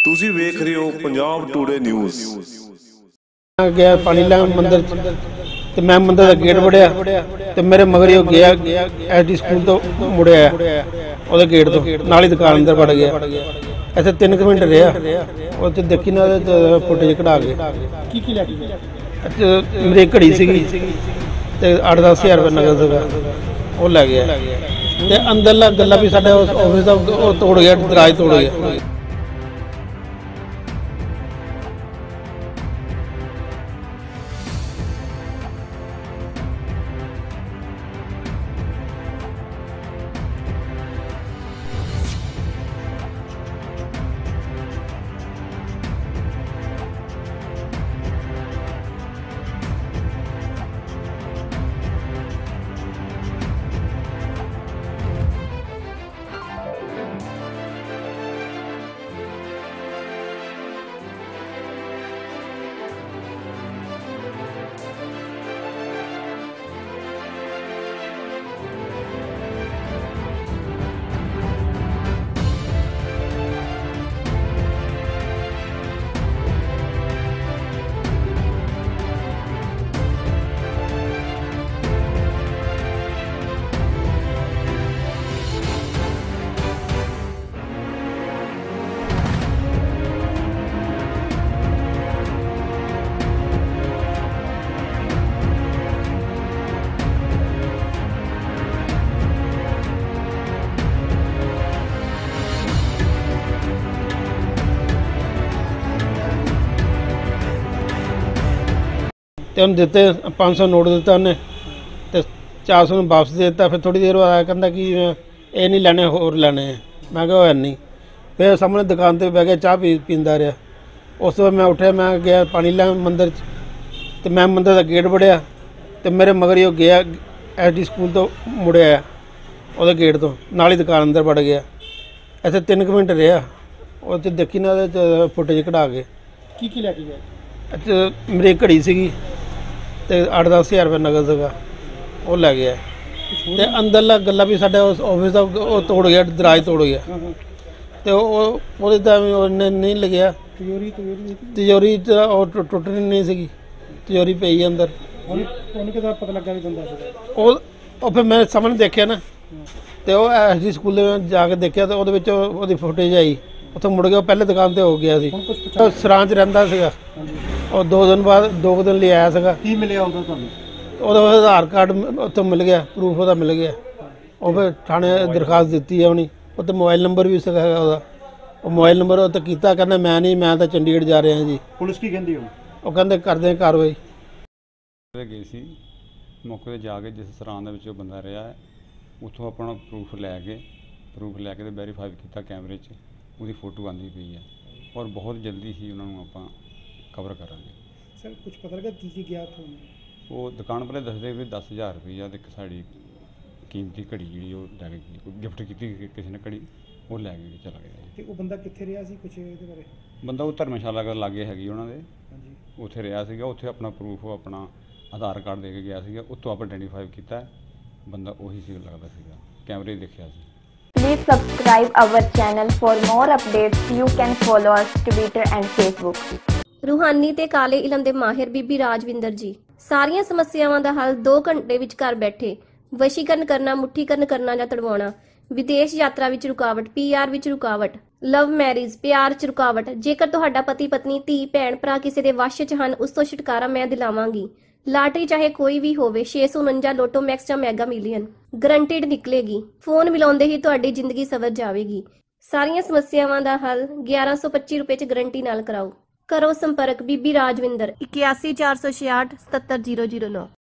ਤੁਸੀਂ ਵੇਖ ਰਹੇ ਹੋ ਪੰਜਾਬ ਟੂਡੇ ਨਿਊਜ਼। गया पानी ला मंदिर ते मैं मंदिर दा गेट वड़िया ते मेरे मगर ही गया एसडी स्कूल तो मुड़िया ओदे गेट तो नाल ही दुकान अंदर वड़ गया। ऐसे 3 मिनट रहा और देखी ना फुटेज कढ़ा के मेरी घड़ी सीगी ते 8-10 हज़ार रुपये नगद सीगा वो लै गया ते अंदरला गल्ला भी साडे ऑफिस दा तोड़ गया, दराज तोड़ गया। ਤੇ ਉਹਨੂੰ ਦਿੱਤੇ 500 ਨੋਟ ਦਿੱਤਾ ਉਹਨੇ ਤੇ 400 ਨੂੰ ਵਾਪਸ ਦੇ ਦਿੱਤਾ। ਫਿਰ ਥੋੜੀ ਦੇਰ ਬਾਅਦ ਆਇਆ ਕਹਿੰਦਾ ਕਿ ਇਹ ਨਹੀਂ ਲੈਣੇ ਹੋਰ ਲੈਣੇ ਹੈ। ਮੈਂ ਕਿਹਾ ਉਹ ਨਹੀਂ। ਫਿਰ ਸਾਹਮਣੇ ਦੁਕਾਨ ਤੇ ਬਹਿ ਕੇ ਚਾਹ ਪੀਂਦਾ ਰਿਹਾ। ਉਸ ਤੋਂ ਬਾਅਦ ਮੈਂ ਉੱਠਿਆ, ਮੈਂ ਗਿਆ ਪਾਣੀ ਲੈਣ ਮੰਦਿਰ 'ਚ ਤੇ ਮੈਂ ਮੰਦਿਰ ਦਾ ਗੇਟ ਵੜਿਆ ਤੇ ਮੇਰੇ ਮਗਰ ਹੀ ਗਿਆ ਐਸਡੀ ਸਕੂਲ ਤੋਂ ਮੁੜਿਆ ਉਹਦੇ ਗੇਟ ਤੋਂ ਨਾਲ ਹੀ ਦੁਕਾਨ ਅੰਦਰ ਵੜ ਗਿਆ। ਇੱਥੇ 3 ਮਿੰਟ ਰਿਹਾ ਉਹ ਤੇ ਦੇਖੀ ਨਾ ਉਹਦੇ ਫੁਟੇਜ ਕਢਾ ਕੇ ਕੀ ਲੈ ਕੇ ਗਿਆ। ਮੇਰੀ ਘੜੀ ਸੀਗੀ ਤੇ 8-10 ਹਜ਼ਾਰ ਰੁਪये ਨਗਦ ਸੀਗਾ ਉਹ ਲੈ ਗਿਆ ਤੇ ਅੰਦਰਲਾ ਗੱਲਾ ਵੀ ਸਾਡੇ ਆਫਿਸ ਦਾ ਉਹ ਤੋੜ ਗਿਆ, ਦਰਾਜ ਤੋੜ ਗਿਆ ਤੇ ਉਹਦੇ ਤਾਂ ਉਹਨੇ ਨਹੀਂ ਲੱਗਿਆ। ਤਿਜੋਰੀ ਤਾਂ ਉਹ ਟੁੱਟਣੀ ਨਹੀਂ ਸੀਗੀ, ਤਿਜੋਰੀ ਪਈ ਅੰਦਰ। ਉਹਨੂੰ ਕਿਦਾਂ ਪਤਾ ਲੱਗਾ ਵੀ ਬੰਦਾ ਸੀਗਾ? ਉਹ ਫਿਰ ਮੈਂ ਸਾਹਮਣੇ ਦੇਖਿਆ ਨਾ ਤੇ ਉਹ ਐਸਡੀ ਸਕੂਲ ਦੇ ਜਾ ਕੇ ਦੇਖਿਆ ਤੇ ਉਹਦੇ ਵਿੱਚ ਉਹਦੀ ਫੁਟੇਜ ਆਈ। ਉੱਥੋਂ ਮੁੜ ਗਿਆ, ਪਹਿਲੇ ਦੁਕਾਨ ਤੇ ਹੋ ਗਿਆ ਸੀ। ਉਹ ਸਰਾਂ 'ਚ ਰਹਿੰਦਾ ਸੀਗਾ। ਉਹ 2 ਦਿਨ ਬਾਅਦ 2 ਦਿਨ ਲਈ ਆਇਆ ਸੀਗਾ। ਕੀ ਮਿਲਿਆ ਉਦੋਂ ਤੁਹਾਨੂੰ? ਉਹਦਾ ਆਧਾਰ ਕਾਰਡ ਉੱਥੋਂ ਮਿਲ ਗਿਆ, ਪ੍ਰੂਫ ਉਹਦਾ ਮਿਲ ਗਿਆ। ਉਹ ਫਿਰ ਥਾਣੇ ਦਰਖਾਸਤ ਦਿੱਤੀ ਹੈ ਉਹਨੇ। ਉੱਥੇ ਮੋਬਾਈਲ ਨੰਬਰ ਵੀ ਸੀਗਾ ਹੈਗਾ ਉਹਦਾ। ਉਹ ਮੋਬਾਈਲ ਨੰਬਰ ਉੱਤੇ ਕੀਤਾ, ਕਹਿੰਦਾ ਮੈਂ ਨਹੀਂ, ਮੈਂ ਤਾਂ ਚੰਡੀਗੜ੍ਹ ਜਾ ਰਿਹਾ ਜੀ। ਪੁਲਿਸ ਕੀ ਕਹਿੰਦੀ ਉਹ ਕਹਿੰਦੇ ਕਰਦੇ ਕਾਰਵਾਈ। ਗਏ ਸੀ ਮੌਕੇ 'ਤੇ ਜਾ ਕੇ ਜਿਸ ਸਰਾਂ ਦੇ ਵਿੱਚ ਉਹ ਬੰਦਾ ਰਿਹਾ ਹੈ ਉੱਥੋਂ ਆਪਣਾ ਪ੍ਰੂਫ ਲੈ ਕੇ ਤੇ ਵੈਰੀਫਾਈ ਕੀਤਾ ਕੈਮਰੇ 'ਚ ਉਹਦੀ ਫੋਟੋ ਆਉਂਦੀ ਪਈ ਹੈ ਔਰ ਬਹੁਤ ਜਲਦੀ ਹੀ ਉਹਨਾਂ ਨੂੰ ਆਪਾਂ ਕਵਰ ਕਰਾਂਗੇ। ਸਰ ਕੁਝ ਪਤਾ ਲੱਗਾ ਕੀ ਗਿਆ ਤੁਹਾਨੂੰ? ਉਹ ਦੁਕਾਨ ਵਾਲੇ ਦੱਸਦੇ ਵੀ 10,000 ਰੁਪਈਆ ਤੇ ਇੱਕ ਸਾਡੀ ਕੀਮਤੀ ਘੜੀ ਜਿਹੜੀ ਉਹ ਲੈ ਕੇ ਗਿਫਟ ਕੀਤੀ ਕਿਸੇ ਨੇ ਘੜੀ, ਉਹ ਲੈ ਕੇ ਚਲਾ ਗਿਆ। ਤੇ ਉਹ ਬੰਦਾ ਕਿੱਥੇ ਰਿਹਾ ਸੀ, ਕੁਝ ਇਹਦੇ ਬਾਰੇ? ਬੰਦਾ ਉਹ ਧਰਮਸ਼ਾਲਾ ਦੇ ਲਾਗੇ ਹੈਗੀ ਉਹਨਾਂ ਦੇ, ਹਾਂਜੀ, ਉੱਥੇ ਰਿਹਾ ਸੀਗਾ। ਉੱਥੇ ਆਪਣਾ ਪ੍ਰੂਫ ਆਪਣਾ ਆਧਾਰ ਕਾਰਡ ਦੇ ਕੇ ਗਿਆ ਸੀਗਾ। ਉੱਥੋਂ ਆਪਾਂ ਆਈਡੈਂਟੀਫਾਈ ਕੀਤਾ ਬੰਦਾ ਉਹੀ ਸੀ ਲੱਗਦਾ ਸੀਗਾ, ਕੈਮਰੇ ਦੇਖਿਆ ਸੀ। Please subscribe our channel for more updates. You can follow us Twitter and Facebook. रूहानी ते काले इलम दे माहिर बीबी राजविंदर जी सारियां समस्यावां दा हल 2 घंटे विच घर बैठे। वशीकरण करना, मुठीकरण करना जां तड़वाउणा, विदेश यात्रा विच रुकावट, पीआर विच रुकावट, लव मैरिज, प्यार च रुकावट। जेकर तुहाडा पति पत्नी धी भैण भरा किसी दे वश च हन, उस तो छुटकारा मैं दिलावांगी। लाटरी चाहे कोई भी होवे, 649 लोटो मैक्स जां मैगा मिलियन गारंटीड निकलेगी। फोन मिलाउंदे ही तुहाडी जिंदगी सवर जावेगी। सारियां समस्यावां दा हल 1125 रुपए च गारंटी नाल कराओ। करो संपर्क बीबी राजविंदर 81 466 77 009।